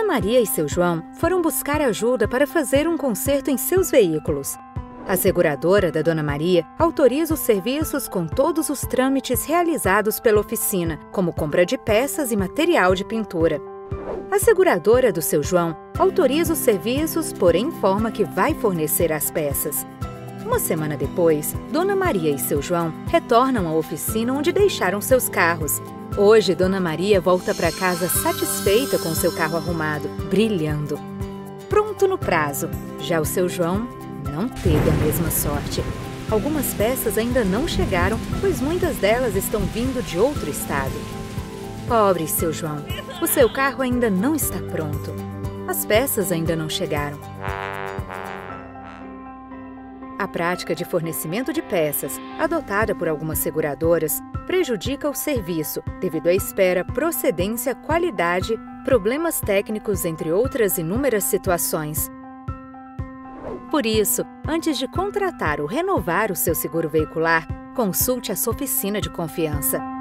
Dona Maria e seu João foram buscar ajuda para fazer um conserto em seus veículos. A seguradora da Dona Maria autoriza os serviços com todos os trâmites realizados pela oficina, como compra de peças e material de pintura. A seguradora do seu João autoriza os serviços, porém informa que vai fornecer as peças. Uma semana depois, Dona Maria e seu João retornam à oficina onde deixaram seus carros. Hoje, Dona Maria volta para casa satisfeita com seu carro arrumado, brilhando. Pronto no prazo. Já o seu João não teve a mesma sorte. Algumas peças ainda não chegaram, pois muitas delas estão vindo de outro estado. Pobre seu João, o seu carro ainda não está pronto. As peças ainda não chegaram. A prática de fornecimento de peças, adotada por algumas seguradoras, prejudica o serviço devido à espera, procedência, qualidade, problemas técnicos, entre outras inúmeras situações. Por isso, antes de contratar ou renovar o seu seguro veicular, consulte a sua oficina de confiança.